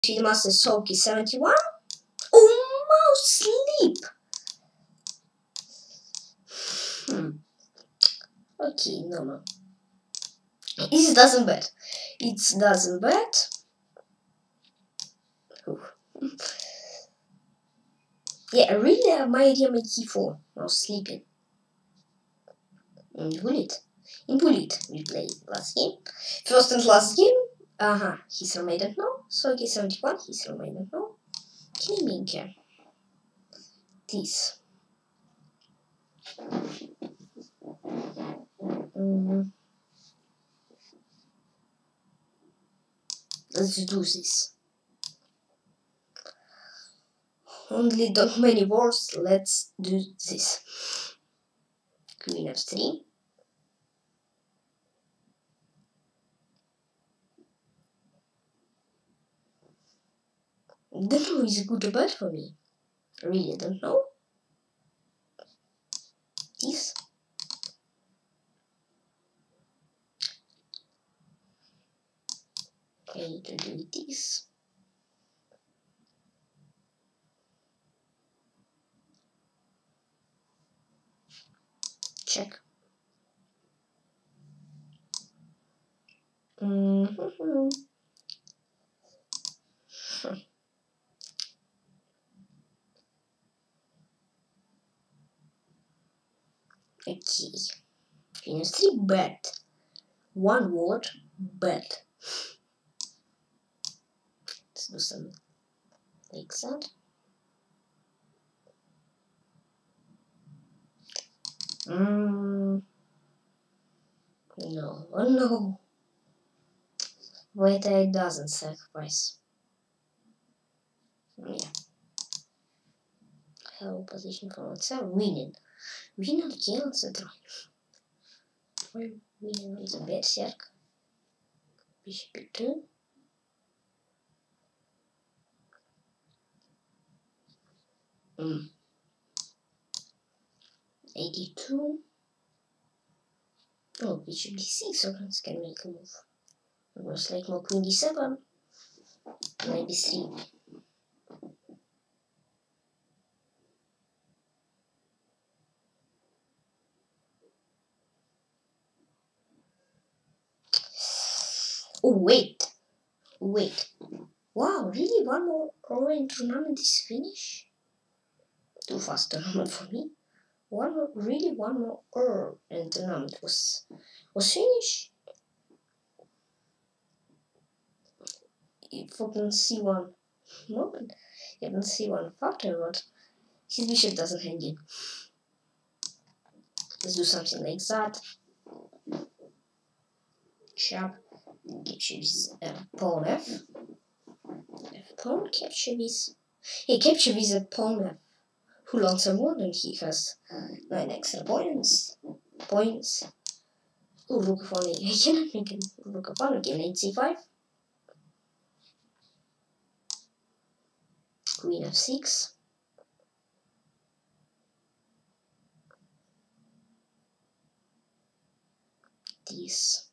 See the master Soki 71. Almost sleep. Okay, no. It doesn't bet. It doesn't bet. Yeah, really, my idea made e4. I was sleeping. In bullet. We played last game. First and last game. He's remaining now. Soki 71, he's remaining now. Kniminke. This. Let's do this. Only not many words. Let's do this. Queen f3. Don't know is good or bad for me. I really don't know. This. I need to do this. Check. Okay. Queen f3 bet. One word bet. Let's do some like that. No, oh no. Wait, it doesn't sacrifice. Yeah. Hello, position for myself. Winning. Winning kills the drive. Winning is a berserk. Bishop e2. Mm. 82. Oh, bishop d6, so let's can make a move. It was like more queen d7. Knight d3. Oh, wait. Wow, really? One more orange tournament is finished? Too fast tournament for me. One more and tournament was finished. If you can see one moment, you can see one factor, but his bishop doesn't hang in. Let's do something like that. Chop. Capture with pawn f. Pawn capture with. Hey, capture with a pawn f. Who lost a one and he has 9 extra points. Oh, rook of 1. I cannot make a rook of 1 again. Knight c5. Queen f6. This.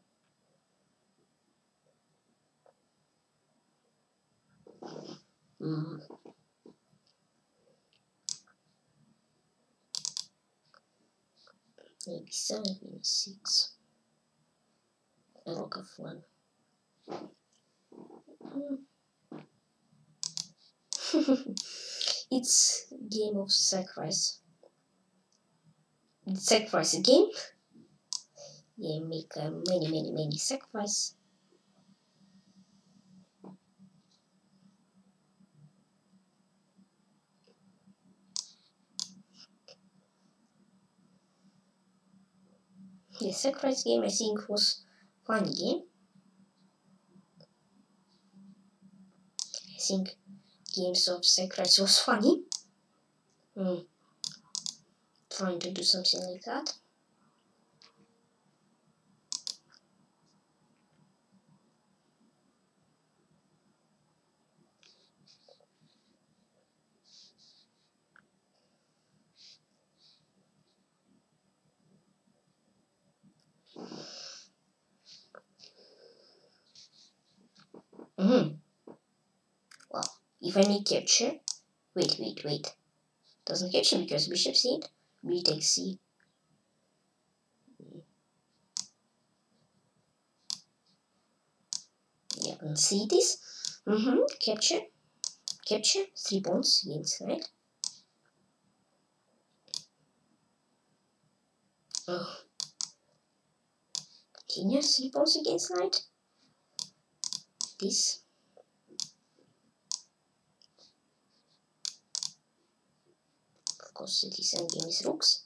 Maybe 7, maybe 6. A rook of 1. It's game of sacrifice. Sacrifice a game. Yeah, make many sacrifice. The sacrifice game I think was funny game. I think games of sacrifice was funny. Trying to do something like that. Well, if I make capture, wait. Doesn't capture because bishop c8. We take c. Yeah, and see this. Capture, 3 pawns against knight. Oh, continue 3 pawns against knight. This. Of course, cities and game is rooks.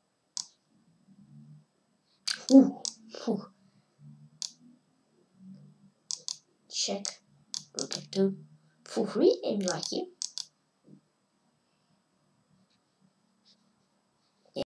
Ooh. Check. Rook f2. Really unlucky.